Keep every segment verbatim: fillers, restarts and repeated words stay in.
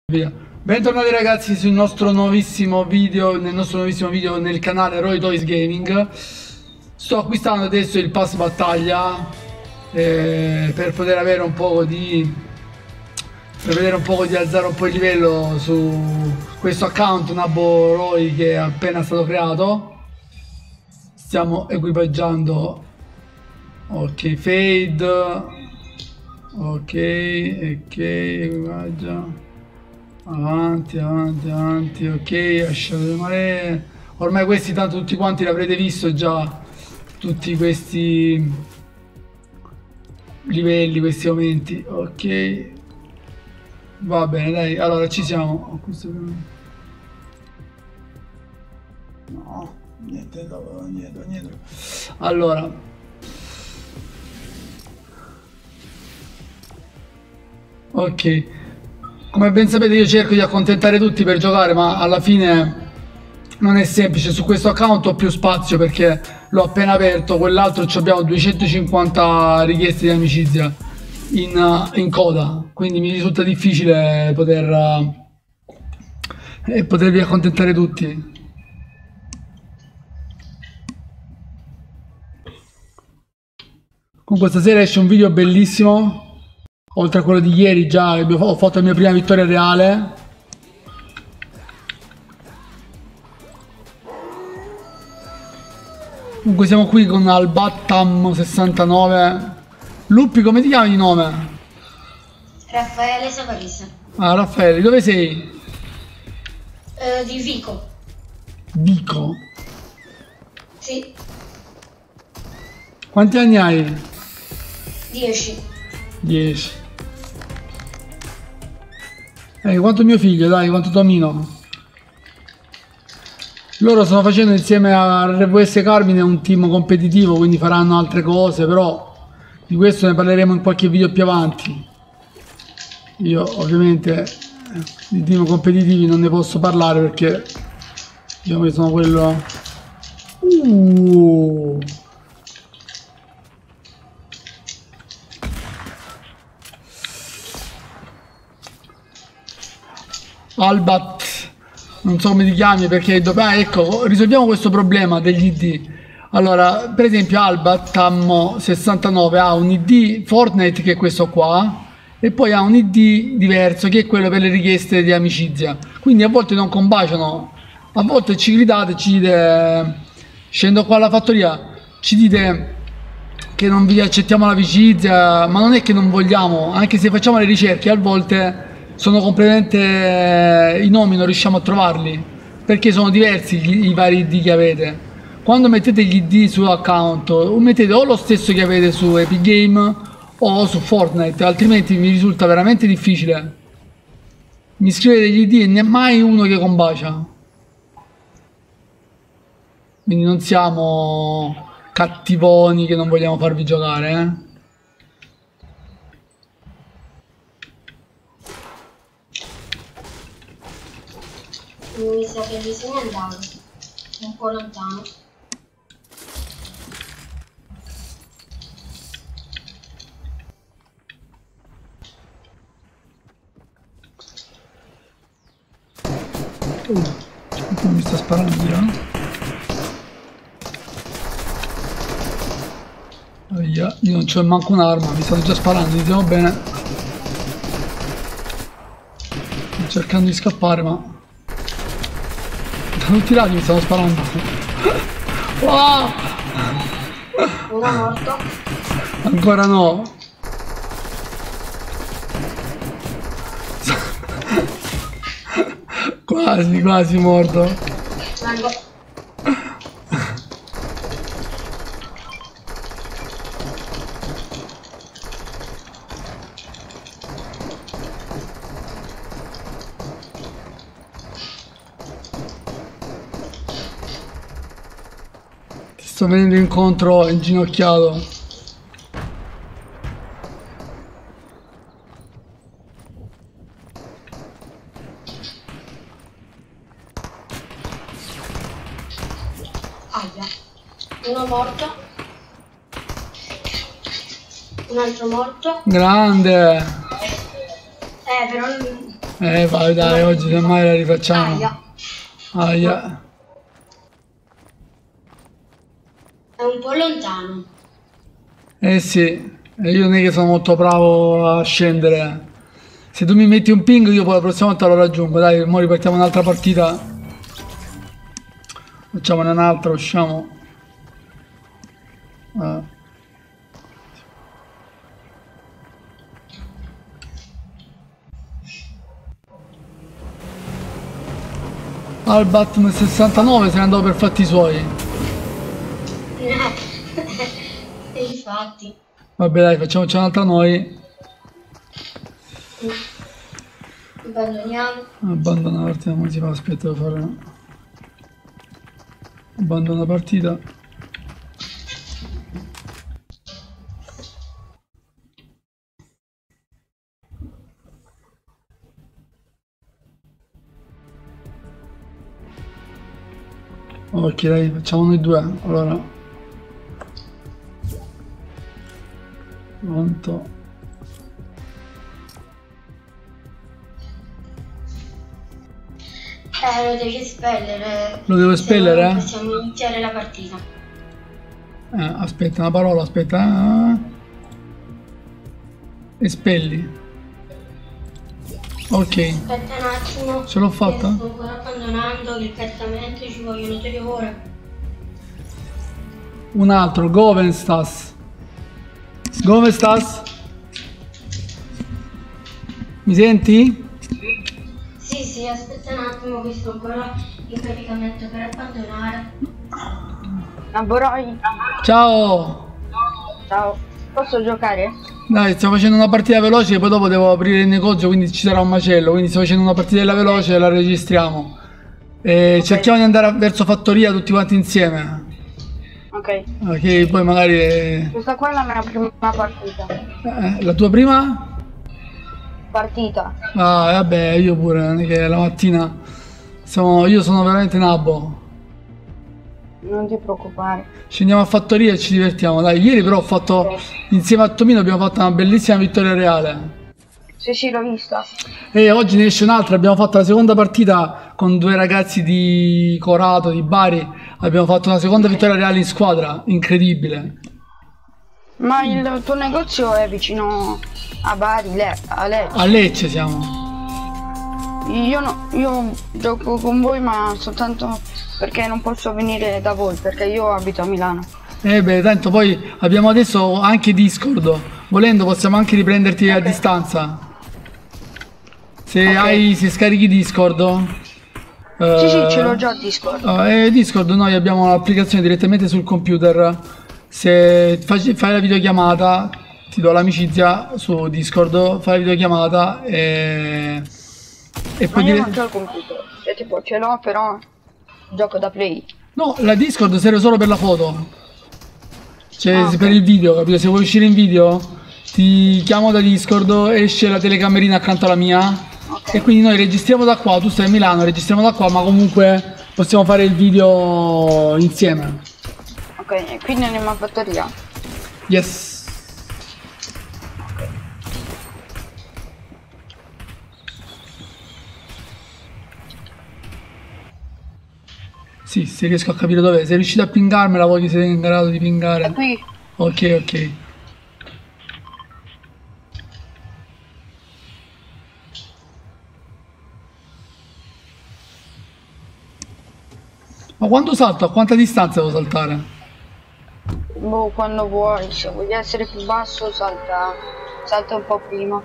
Via. Bentornati ragazzi sul nostro nuovissimo video, nel nostro nuovissimo video nel canale Roy Toys Gaming. Sto acquistando adesso il pass battaglia eh, per poter avere un po' di per vedere un po' di alzare un po' il livello su questo account Nabbo Roy che è appena stato creato. Stiamo equipaggiando. Ok, fade. Ok, ok, equipaggia. Avanti, avanti, avanti, ok, lasciate le maree. Ormai questi tanto tutti quanti l'avrete visto già, tutti questi livelli, questi aumenti, ok. Va bene, dai, allora ci siamo. No, niente, niente, niente. Allora. Ok. Come ben sapete io cerco di accontentare tutti per giocare, ma alla fine non è semplice. Su questo account ho più spazio perché l'ho appena aperto, quell'altro abbiamo duecentocinquanta richieste di amicizia in, in coda, quindi mi risulta difficile poter eh, potervi accontentare tutti. Comunque stasera esce un video bellissimo. Oltre a quello di ieri già ho fatto la mia prima vittoria reale. Comunque siamo qui con Albattam sessantanove. Lupi, come ti chiami di nome? Raffaele Savarese. Ah, Raffaele, dove sei? Uh, di Vico. Vico? Sì. Quanti anni hai? Dieci. Dieci. Eh, quanto mio figlio, dai, quanto Tomino. Loro stanno facendo insieme a R V S Carmine un team competitivo, quindi faranno altre cose, però di questo ne parleremo in qualche video più avanti. Io ovviamente di team competitivi non ne posso parlare perché diciamo che sono quello... Uh. Albat, non so come ti chiami perché ah, ecco, risolviamo questo problema degli I D. Allora, per esempio Albat sessantanove ha un I D Fortnite che è questo qua e poi ha un I D diverso che è quello per le richieste di amicizia, quindi a volte non combaciano, a volte ci gridate, ci dite, scendo qua alla fattoria, ci dite che non vi accettiamo l'amicizia, ma non è che non vogliamo, anche se facciamo le ricerche a volte sono completamente i nomi non riusciamo a trovarli perché sono diversi gli, i vari I D che avete. Quando mettete gli I D su account mettete o lo stesso che avete su Epic Game o su Fortnite, altrimenti mi risulta veramente difficile. Mi scrivete gli I D e ne è mai uno che combacia, quindi non siamo cattivoni che non vogliamo farvi giocare, eh? Mi sa che bisogna andare un po' lontano. Uh, mi sta sparando via. Via. Io non c'ho manco un'arma, mi stanno già sparando, iniziamo bene. Sto cercando di scappare ma da tutti i lati mi stanno sparando. Oh! Uno morto. Ancora no. Quasi, quasi morto. Vengo. Sto venendo incontro inginocchiato. Aia. Uno morto. Un altro morto. Grande. Eh, però Eh vai dai, oggi semmai la rifacciamo. Aia. Aia. È un po' lontano. Eh sì, e io non è che sono molto bravo a scendere. Se tu mi metti un ping io poi la prossima volta lo raggiungo. Dai, ora ripartiamo un'altra partita. Facciamone un'altra, usciamo. Uh. Albat sessantanove se ne andò per fatti suoi. E infatti. Vabbè dai, facciamoci un'altra noi. Abbandoniamo. Abbandona la partita, come si fa? Aspetta, devo fare. Abbandona partita. Ok dai, facciamo noi due. Allora. Pronto. Eh, lo devi espellere. Lo devo espellere? Se no possiamo iniziare la partita. Eh, aspetta, una parola, aspetta. Ah. Espelli. Ok. Aspetta un attimo. Ce l'ho fatta? Sto ancora abbandonando il cartamento, ci vogliono tre ore. Un altro, Govenstas. Govenstas? Mi senti? Sì, sì, aspetta un attimo che sto ancora in caricamento per abbandonare. Amboroi, Ciao! ciao, posso giocare? Dai, stiamo facendo una partita veloce, poi dopo devo aprire il negozio, quindi ci sarà un macello. Quindi stiamo facendo una partitella veloce e la registriamo. E Ok. cerchiamo di andare verso fattoria tutti quanti insieme. Ok, Ok, poi magari... eh, questa qua è la mia prima partita. eh, la tua prima? Partita. Ah, vabbè, io pure, non è che la mattina... Siamo, io sono veramente nabbo. Non ti preoccupare. Scendiamo a fattoria e ci divertiamo, dai. Ieri però ho fatto, insieme a Tomino abbiamo fatto una bellissima vittoria reale. Sì, sì, l'ho vista. E oggi ne esce un'altra, abbiamo fatto la seconda partita con due ragazzi di Corato, di Bari. Abbiamo fatto una seconda vittoria reale in squadra, incredibile. Ma il tuo negozio è vicino a Bari, Le a Lecce. A Lecce siamo. Io, no, io gioco con voi ma soltanto perché non posso venire da voi, perché io abito a Milano. Eh beh, tanto poi abbiamo adesso anche Discord. Volendo possiamo anche riprenderti a Ok. distanza. Se Ok. hai, se scarichi Discord. Sì, sì, eh, ce l'ho già a Discord. Eh, Discord noi abbiamo l'applicazione direttamente sul computer. Se fai, fai la videochiamata, ti do l'amicizia su Discord, fai la videochiamata e, e Ma poi io dire... non c'ho il computer, cioè tipo ce l'ho però gioco da Play. No, la Discord serve solo per la foto. Cioè Ah, se ok. per il video, capito? Se vuoi uscire in video, ti chiamo da Discord, esce la telecamerina accanto alla mia. Ok. E quindi noi registriamo da qua, tu stai a Milano, registriamo da qua, ma comunque possiamo fare il video insieme. Ok, e quindi andiamo a fattoria. Yes. Sì, se riesco a capire dov'è. Sei riuscito a pingarmela, voglio se sei in grado di È pingare. qui. Ok, ok. Ma quando salto? A quanta distanza devo saltare? Boh, quando vuoi, se vuoi essere più basso salta, salta un po' prima.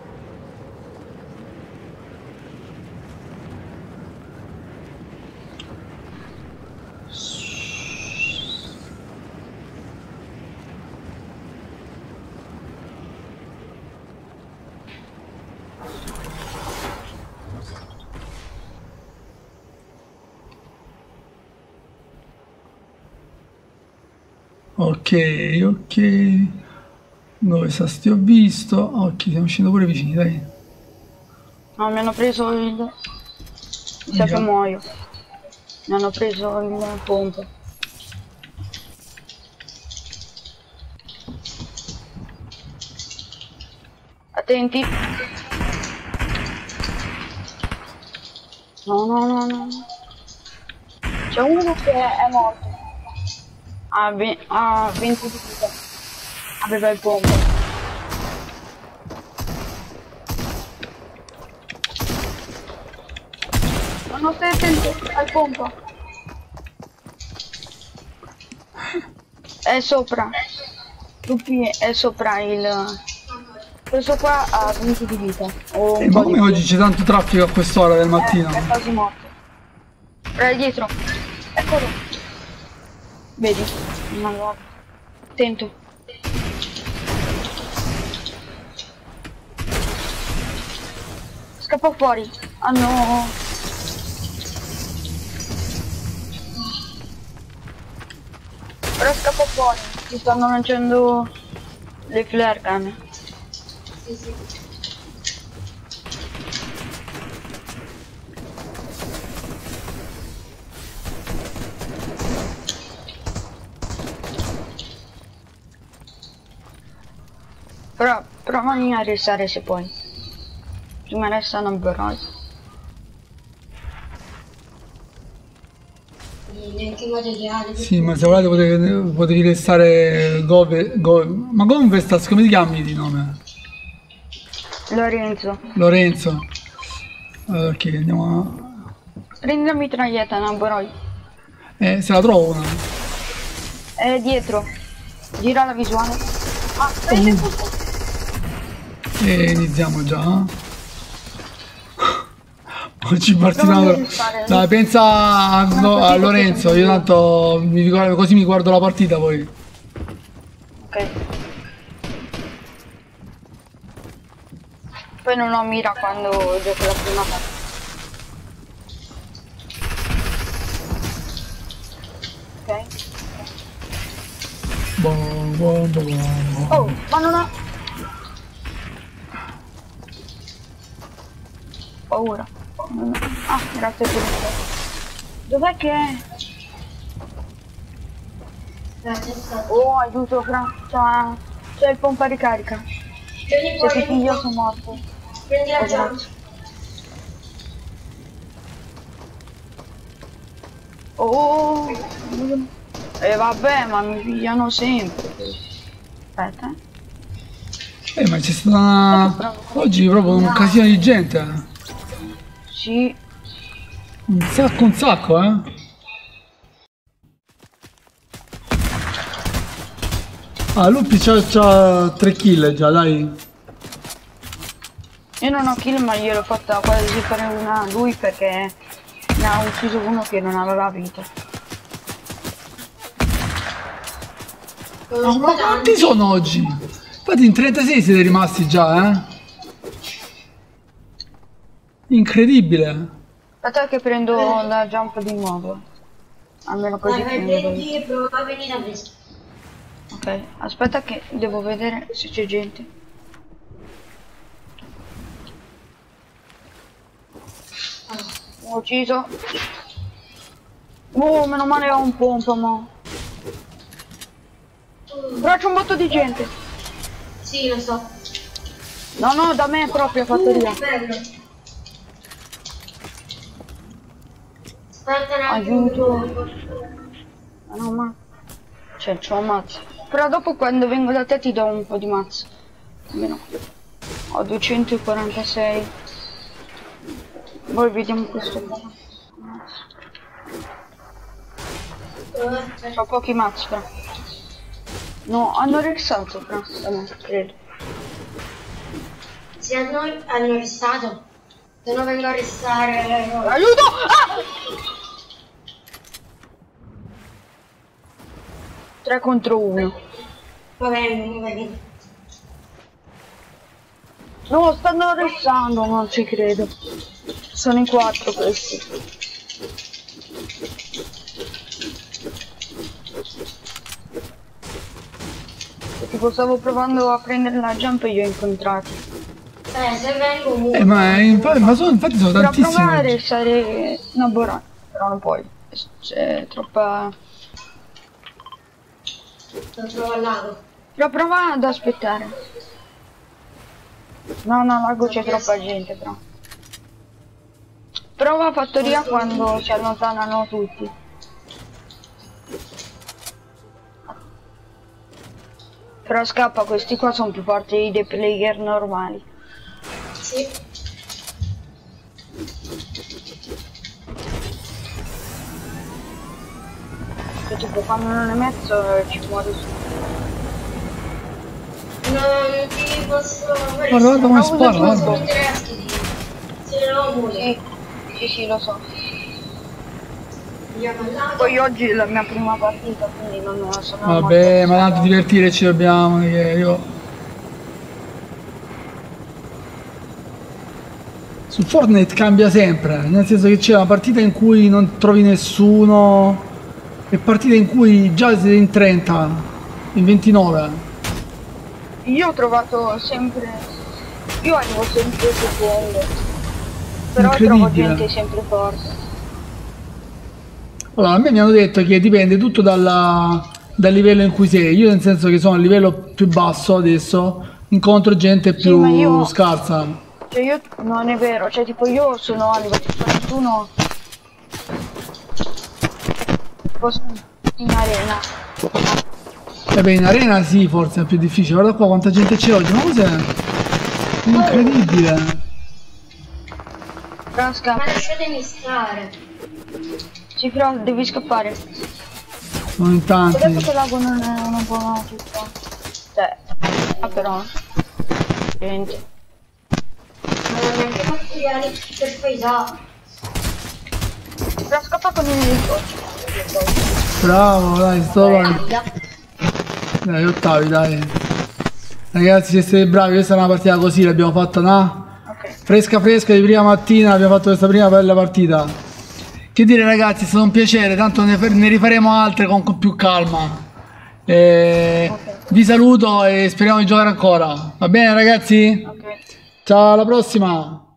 Ok, ok. Dove sta? Ti ho visto. Ok, stiamo uscendo pure vicini, dai. No, mi hanno preso il... Mi sa che Via. muoio. Mi hanno preso il pompo. Attenti. No, no, no, no. C'è uno che è morto. Ha venti di vita. Aveva il pompo. Ma non stai attento al pompo. È sopra. Lupi è sopra il... Questo qua ha venti di vita. O Eh, ma come oggi c'è tanto traffico a quest'ora del mattino? È, è quasi morto. Guarda dietro. Eccolo. Vedi? Una nuova. Attento. Scappa fuori. Ah no. Ora scappa fuori. Ti stanno lanciando le flare gun. Sì, sì. Però prova a restare se puoi. Prima resta non vorrei. Neanche materiali. Sì, ma se volete potevi, potevi restare Gove, Go, ma Gonvestas come ti chiami di nome? Lorenzo. Lorenzo. Ok, andiamo a... Prendi la mitraglietta, non vorrei. Eh, se la trovo una. È dietro. Gira la visuale. Ah, prendi Uh. E iniziamo già. Oggi partiamo. Dai, pensa a, no, a Lorenzo, io tanto mi ricordo, così mi guardo la partita poi. Ok. Poi non ho mira quando gioco la prima parte. Ok. Boh, boh, boh, boh. Oh, ma non ho... Paura. Ah, grazie per il... Dov'è che è? Oh, aiuto, c'è c'è il pompa ricarica. Vieni Se fuori, ti io sono morto. prendi la Oh, jump. Oh, e eh, vabbè, ma mi pigliano sempre. Aspetta. Eh, ma c'è stata... Oggi proprio un casino di gente. Sì. Un sacco, un sacco, eh. Ah, Lupi c'ha tre kill già, dai. Io non ho kill, ma gliel'ho fatta quasi fare una a lui perché ne ha ucciso uno che non aveva vita. Oh, ma quanti sono oggi? Infatti in trentasei siete rimasti già, eh? Incredibile. Aspetta che prendo la jump di nuovo. Almeno così Vai, prendo. prendi e prova a venire a me. Ok, aspetta che devo vedere se c'è gente. Ho ucciso. Oh, meno male ho un pompa, ma... Però c'è un botto di gente. Sì, lo so. No, no, da me proprio fattoria. Uh, bello. Aspetta un Aiuto. attimo. Ah, no, ma... Cioè, c'ho un mazzo. Però dopo quando vengo da te ti do un po' di mazzo. Almeno. Ho duecentoquarantasei. Poi vediamo questo qua. Ho pochi mazzi però. No, hanno restato però. No, credo. Se a noi hanno arrestato. Se no vengo a arrestare. Aiuto! Ah! tre contro uno. Va bene, va bene. No, stanno arrestando, non ci credo. Sono in quattro questi. Tipo stavo provando a prendere la jump e io ho incontrato. Eh, se vengo Eh, ma, infatti, ma sono, infatti sono Per tantissimi. provare oggi. sarei una buona, però non puoi. C'è troppa... non trovo al lago. Però prova ad aspettare. No, no, al lago c'è troppa gente però. Prova fattoria quando si allontanano tutti. Però scappa, questi qua sono più forti dei player normali. Sì. Che tipo quando non è mezzo ci muori su. No, non ti posso... Guarda, guarda come Ah, spara, usa guarda. tutto. Se no muore. Sì, sì, sì, lo so. Andiamo là. Poi oggi è la mia prima partita, quindi non me la sono Vabbè, molto ma tanto divertire ci dobbiamo, che io... Su Fortnite cambia sempre, nel senso che c'è una partita in cui non trovi nessuno e partite in cui già siete in trenta, in ventinove. Io ho trovato sempre... Io arrivo sempre secondo. Però trovo Incredibile. gente sempre forte. Allora, a me mi hanno detto che dipende tutto dalla- dal livello in cui sei. Io nel senso che sono a livello più basso adesso, incontro gente Sì, più ma io- scarsa. Cioè io... Non è vero, cioè tipo io sono a livello quarantuno. Posso in arena. E beh, in arena sì, forse è più difficile. Guarda qua quanta gente c'è oggi, ma cos'è? Incredibile. Però Ma scappa. lasciatemi stare. Sì, però devi scappare. Sono in Ho detto tanti. che l'ago non è una buona città. Cioè, ah però. Gente. Non ho neanche materiali per spaesare. Però scappa con il elicottero. Bravo, dai, sto dai, ottavi, dai. Ragazzi, se siete bravi, questa è una partita così, l'abbiamo fatta, no? Ok. Fresca fresca di prima mattina, abbiamo fatto questa prima bella partita. Che dire ragazzi, è stato un piacere, tanto ne, ne rifaremo altre con, con più calma. Eh, Ok. Vi saluto e speriamo di giocare ancora. Va bene ragazzi? Ok. Ciao, alla prossima!